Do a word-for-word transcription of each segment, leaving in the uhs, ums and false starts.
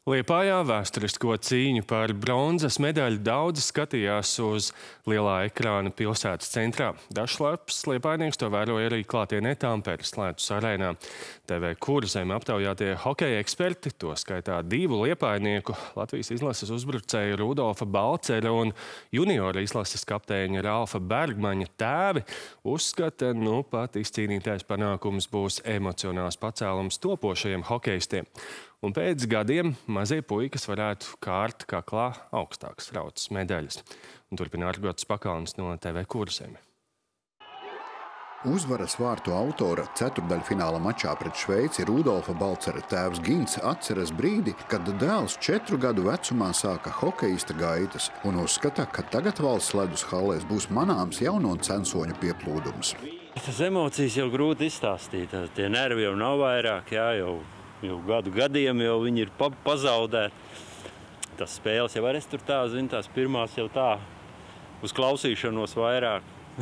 Liepājā vēsturisko cīņu par bronzas medaļu daudzi skatījās uz lielā ekrāna pilsētas centrā. Dažslaps liepājnieks to vēroja arī klātienē Tamperes Ledus arēnā. T V Kurzeme aptaujātie hokeja eksperti, to skaitā divu liepājnieku, Latvijas izlases uzbrucēju Rudolfa Balcera un juniora izlases kapteiņa Ralfa Bergmaņa tēvi, uzskata, nu pat izcīnītais panākums būs emocionāls pacēlums topošajiem hokejistiem. Un pēc gadiem mazie puikas varētu kārt kaklā augstākas rautas medaļas. Un turpina Argots Pakalns no T V Kurzeme. Uzvaras vārtu autora ceturdaļfināla mačā pret Šveici Rudolfa Balcera tēvs Gints atceras brīdi, kad dēls četru gadu vecumā sāka hokeista gaitas un uzskata, ka tagad valsts ledus hallēs būs manāms jauno censoņu pieplūdums. Tas emocijas jau grūti izstāstīt. Tie nervi jau nav vairāk, jā, jau. Jau gadu gadiem jau viņi ir pa pazaudēti. Tas spēles jau arī tur tā, zin, tās pirmās jau tā, uz klausīšanos vairāk.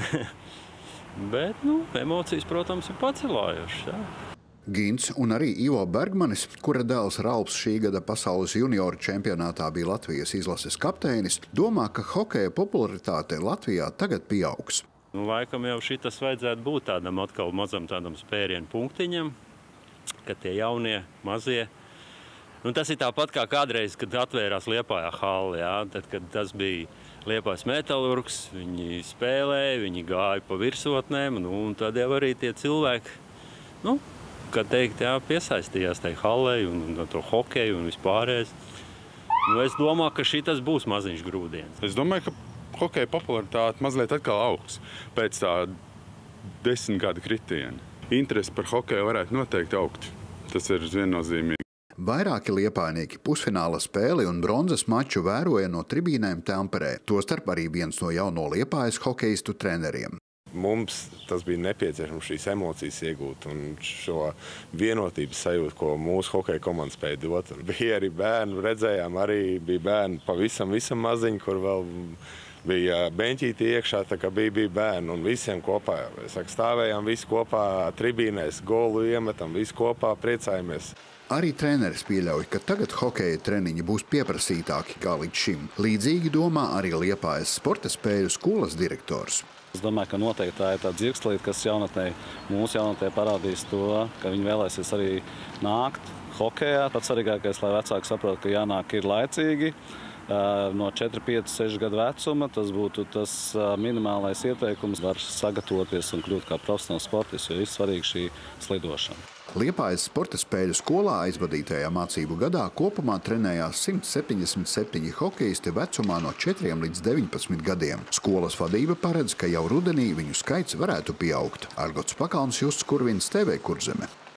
Bet, nu, emocijas, protams, ir pacelājušas, jā. Gints un arī Ivo Bergmanis, kura dēls Ralfs šī gada pasaules junioru čempionātā bija Latvijas izlases kapteinis, domā, ka hokeja popularitāte Latvijā tagad pieaugs. Nu, laikam jau šitas vajadzētu būt tādam atkal mazam tādam spērienu punktiņam, ka tie jaunie, mazie. Nu, tas ir tāpat kā kādreiz, kad atvērās Liepājā halli, jā, tad, kad tas bija Liepājas metalurgs, viņi spēlēja, viņi gāja pa virsotnēm, nu, un tad jau arī tie cilvēki, nu, kā teikt, jā, piesaistījās tai hallei un, un to hokeju un vispārējais. Nu, es domāju, ka šitas būs maziņš grūdienis. Es domāju, ka hokeja popularitāte mazliet atkal augs pēc tā desmit gadu kritiena. Interesi par hokeju varētu noteikti augt. Tas ir viennozīmīgi. Vairāki liepājnieki pusfināla spēli un bronzas maču vēroja no tribīnēm Tamperē, tostarp arī viens no jauno Liepājas hokeistu treneriem. Mums tas bija nepieciešams šīs emocijas iegūt un šo vienotības sajūtu, ko mūsu hokeja komanda spēja dot. Bija arī bērni, redzējām, arī bija bērni pavisam visam maziņi, kur vēl bija beņķīti iekšā, tā kā bija, bija bērni un visiem kopā. Es saku, stāvējām visi kopā tribīnēs, golu iemetam, visi kopā priecājamies. Arī treneris pieļauj, ka tagad hokeja treniņi būs pieprasītāki kā līdz šim. Līdzīgi domā arī Liepājas sporta spēļu skolas direktors. Es domāju, ka noteikti tā ir tā dzirkslīte, kas jaunatnē, mūsu jaunatnē parādīs to, ka viņi vēlēsies arī nākt hokejā. Pats svarīgākais, lai vecāki saprot, ka jānāk ir laicīgi. No četri, pieci, seši gadu vecuma tas būtu tas minimālais ieteikums, var sagatavoties un kļūt kā profesionāls sportists, jo ir svarīgi šī slidošana. Liepājas sporta spēļu skolā aizvadītajā mācību gadā kopumā trenējās simt septiņdesmit septiņi hokeisti vecumā no četriem līdz deviņpadsmit gadiem. Skolas vadība paredz, ka jau rudenī viņu skaits varētu pieaugt. Argots Pakalns, Justs Kurvins, T V Kurzeme.